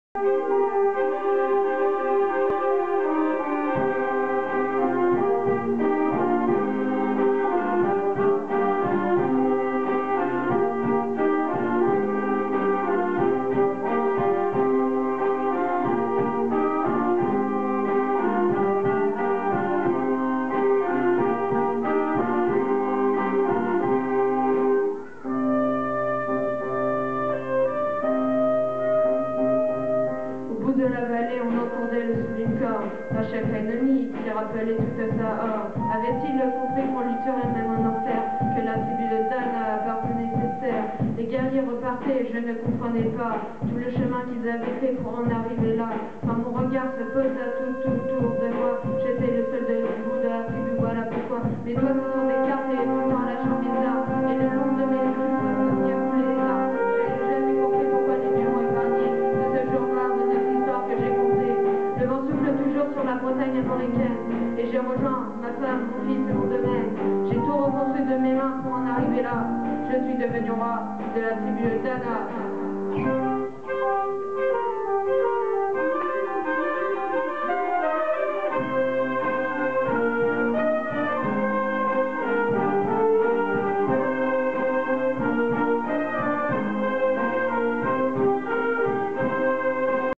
De la vallée, on entendait le son d'une corde, un chef ennemi qui rappelait toute sa horde. Avait-il compris qu'on lutterait même en enfer, que la tribu de Dan appartenait ses terres? Les guerriers repartaient, je ne comprenais pas tout le chemin qu'ils avaient fait pour en arriver là. Quand mon regard se posa tout autour de moi, j'étais le seul debout de la tribu, voilà pourquoi mes doigts se sont écartés tout le temps à la chambre bizarre, et le long de mes joues me coulaient les larmes. J'ai jamais compris pourquoi les dieux m'ont épargné de ce jour noir de notre histoire que j'ai compté. Le vent souffle toujours sur la Bretagne américaine, et j'ai rejoint ma femme, mon fils et mon domaine. J'ai tout reconstruit de mes mains pour en arriver là. Je suis devenu roi de la tribu de Dana.